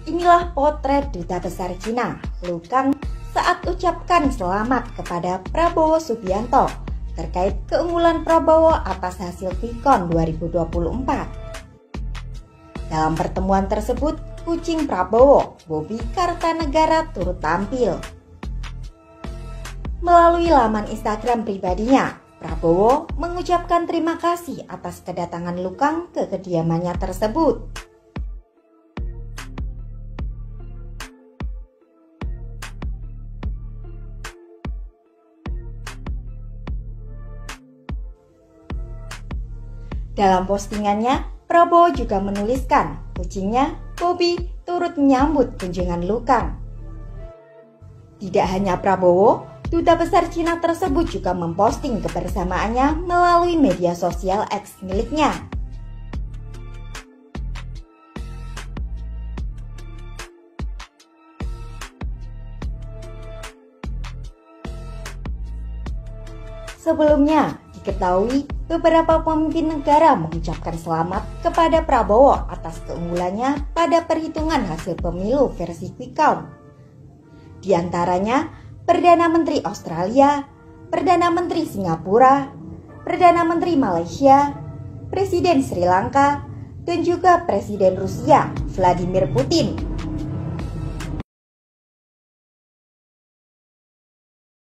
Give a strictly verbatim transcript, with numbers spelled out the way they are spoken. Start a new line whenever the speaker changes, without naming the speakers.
Inilah potret Duta Besar Cina, Lu Kang, saat ucapkan selamat kepada Prabowo Subianto terkait keunggulan Prabowo atas hasil Quickcount dua ribu dua puluh empat. Dalam pertemuan tersebut, kucing Prabowo, Bobby Kartanegara, turut tampil. Melalui laman Instagram pribadinya, Prabowo mengucapkan terima kasih atas kedatangan Lu Kang ke kediamannya tersebut. Dalam postingannya, Prabowo juga menuliskan kucingnya, Bobby, turut menyambut kunjungan Lu Kang. Tidak hanya Prabowo, Duta Besar Cina tersebut juga memposting kebersamaannya melalui media sosial X miliknya. Sebelumnya, diketahui beberapa pemimpin negara mengucapkan selamat kepada Prabowo atas keunggulannya pada perhitungan hasil pemilu versi Quickcount. Di antaranya Perdana Menteri Australia, Perdana Menteri Singapura, Perdana Menteri Malaysia, Presiden Sri Lanka, dan juga Presiden Rusia Vladimir Putin.